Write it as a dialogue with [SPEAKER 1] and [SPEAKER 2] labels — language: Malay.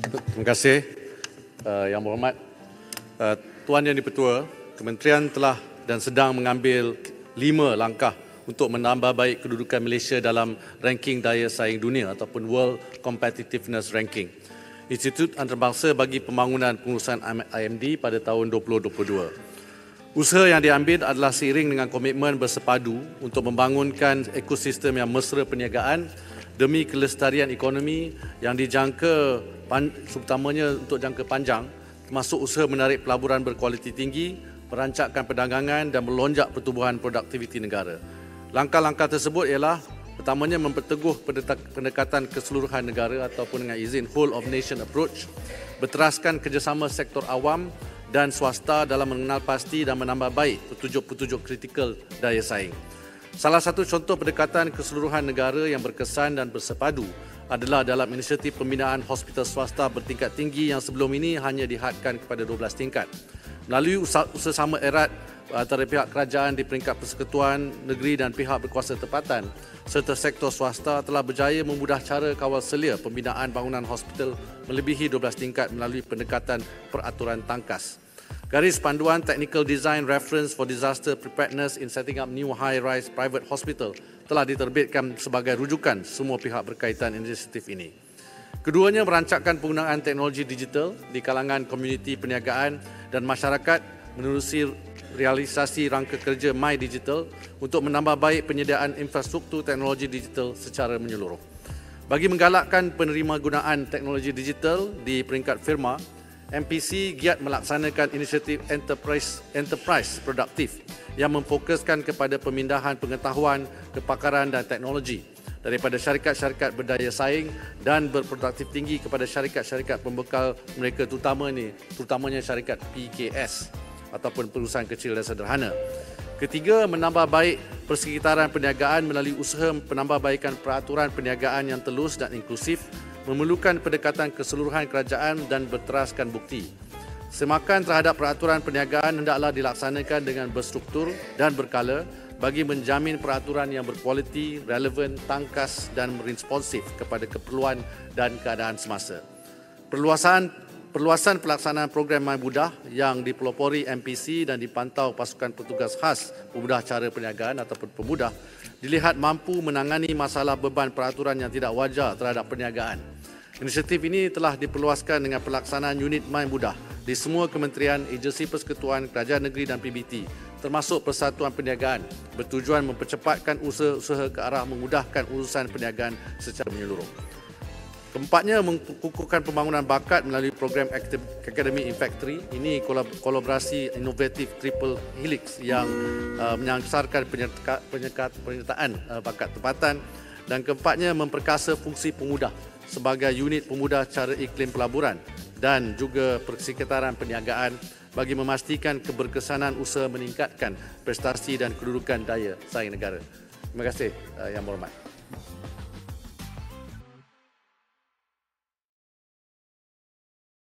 [SPEAKER 1] Terima kasih, Yang Berhormat. Tuan Yang di-Pertua, Kementerian telah dan sedang mengambil 5 langkah untuk menambah baik kedudukan Malaysia dalam ranking daya saing dunia ataupun World Competitiveness Ranking. Institut Antarabangsa bagi Pembangunan Pengurusan IMD pada tahun 2022. Usaha yang diambil adalah seiring dengan komitmen bersepadu untuk membangunkan ekosistem yang mesra perniagaan demi kelestarian ekonomi yang dijangka terutamanya untuk jangka panjang, termasuk usaha menarik pelaburan berkualiti tinggi, merancangkan perdagangan dan melonjak pertumbuhan produktiviti negara. Langkah-langkah tersebut ialah pertamanya memperteguh pendekatan keseluruhan negara ataupun dengan izin whole of nation approach, berteraskan kerjasama sektor awam dan swasta dalam mengenal pasti dan menambah baik petunjuk-petunjuk kritikal daya saing. Salah satu contoh pendekatan keseluruhan negara yang berkesan dan bersepadu adalah dalam inisiatif pembinaan hospital swasta bertingkat tinggi yang sebelum ini hanya dihadkan kepada 12 tingkat. Melalui usaha erat antara pihak kerajaan di peringkat persekutuan negeri dan pihak berkuasa tempatan serta sektor swasta telah berjaya memudah cara kawal selia pembinaan bangunan hospital melebihi 12 tingkat melalui pendekatan peraturan tangkas. Garis Panduan Technical Design Reference for Disaster Preparedness in Setting Up New High-Rise Private Hospital telah diterbitkan sebagai rujukan semua pihak berkaitan inisiatif ini. Keduanya merancangkan penggunaan teknologi digital di kalangan komuniti perniagaan dan masyarakat menerusi realisasi rangka kerja My Digital untuk menambah baik penyediaan infrastruktur teknologi digital secara menyeluruh. Bagi menggalakkan penerima gunaan teknologi digital di peringkat firma, MPC giat melaksanakan inisiatif enterprise produktif yang memfokuskan kepada pemindahan pengetahuan, kepakaran dan teknologi daripada syarikat-syarikat berdaya saing dan berproduktif tinggi kepada syarikat-syarikat pembekal mereka terutamanya syarikat PKS ataupun perusahaan kecil dan sederhana. Ketiga, menambah baik persekitaran perniagaan melalui usaha penambahbaikan peraturan perniagaan yang telus dan inklusif, memerlukan pendekatan keseluruhan kerajaan dan berteraskan bukti. Semakan terhadap peraturan perniagaan hendaklah dilaksanakan dengan berstruktur dan berkala bagi menjamin peraturan yang berkualiti, relevan, tangkas dan responsif kepada keperluan dan keadaan semasa. Perluasan pelaksanaan program My Mudah yang dipelopori MPC dan dipantau pasukan petugas khas pemudah cara perniagaan ataupun pemudah dilihat mampu menangani masalah beban peraturan yang tidak wajar terhadap perniagaan. Inisiatif ini telah diperluaskan dengan pelaksanaan unit My Mudah di semua kementerian, agensi persekutuan, kerajaan negeri dan PBT, termasuk Persatuan Perniagaan, bertujuan mempercepatkan usaha-usaha ke arah memudahkan urusan perniagaan secara menyeluruh. Keempatnya, mengukuhkan pembangunan bakat melalui program Academy in Factory. Ini kolaborasi inovatif Triple Helix yang menyangsarkan penyertaan bakat tempatan. Dan keempatnya, memperkasa fungsi pemudah sebagai unit pemudah cara iklim pelaburan dan juga persekitaran perniagaan bagi memastikan keberkesanan usaha meningkatkan prestasi dan kedudukan daya saing negara. Terima kasih, Yang Berhormat.